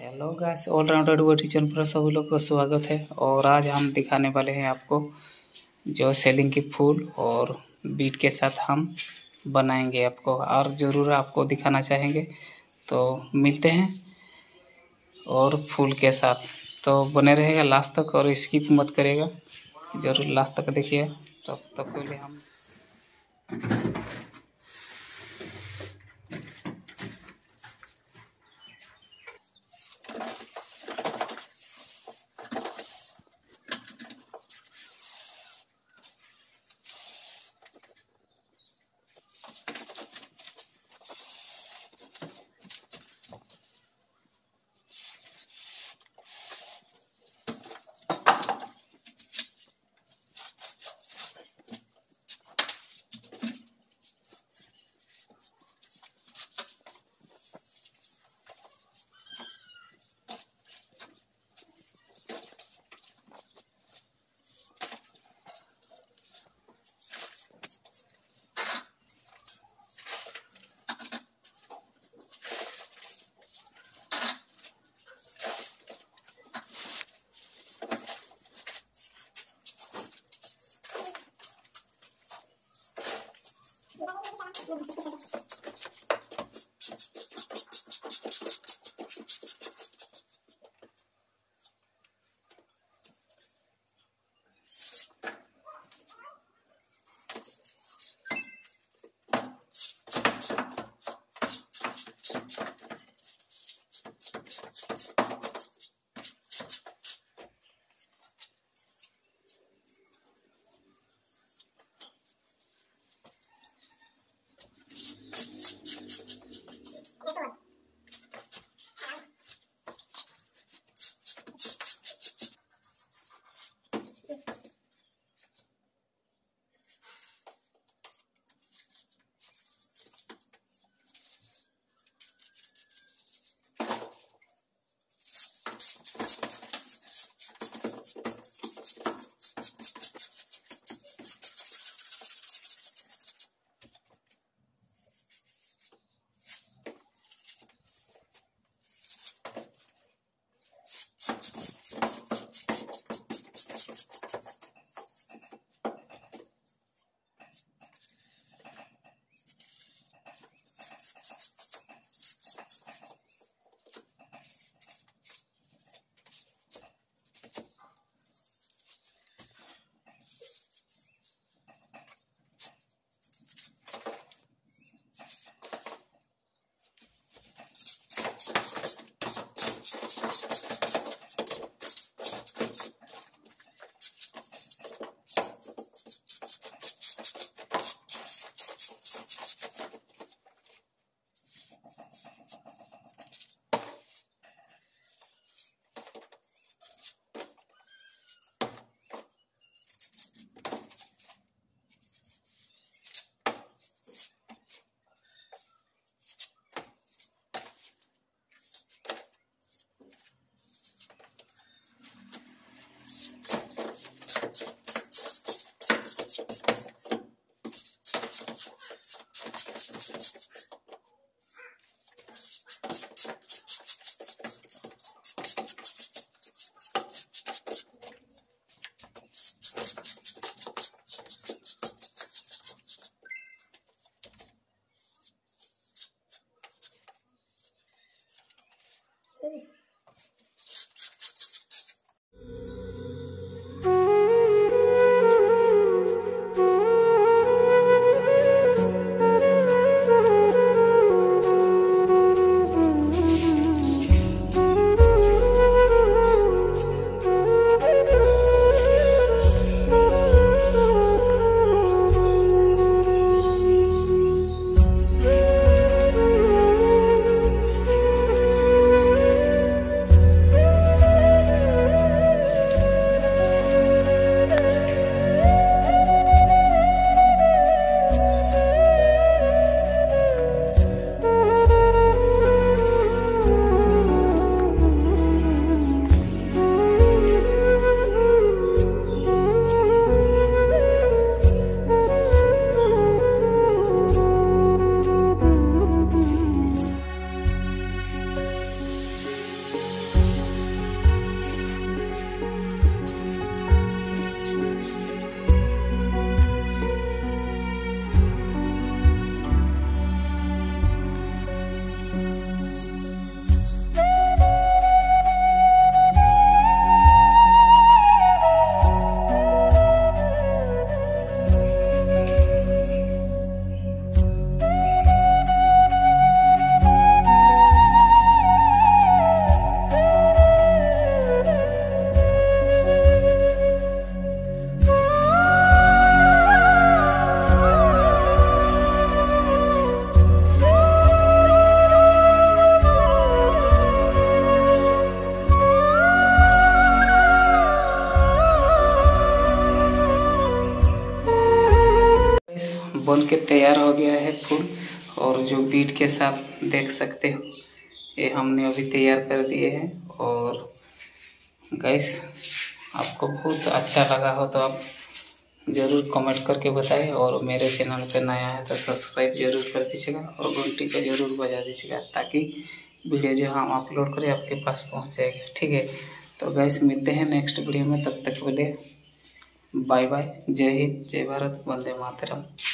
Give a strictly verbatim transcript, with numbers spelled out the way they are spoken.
Hello guys, allrounder education kitchen पर सभी लोग का स्वागत है। और आज हम दिखाने वाले हैं आपको जो सेलिंग की फूल और बीट के साथ हम बनाएंगे आपको, और ज़रूर आपको दिखाना चाहेंगे। तो मिलते हैं और फूल के साथ, तो बने रहेगा लास्ट तक और स्किप मत करेगा, ज़रूर लास्ट तक देखिए। तब तक पहले हम तैयार हो गया है फूल। और जो बीट के साथ देख सकते हो ये हमने अभी तैयार कर दिए हैं। और गाइस आपको बहुत अच्छा लगा हो तो आप ज़रूर कमेंट करके बताएं। और मेरे चैनल पे नया है तो सब्सक्राइब जरूर कर दीजिएगा और घंटी को जरूर बजा दीजिएगा, ताकि वीडियो जो हम अपलोड करें आपके पास पहुंच जाएगा। ठीक है, तो गाइस मिलते हैं नेक्स्ट वीडियो में, तब तक के लिए बाय बाय। जय हिंद, जय भारत, वंदे मातरम।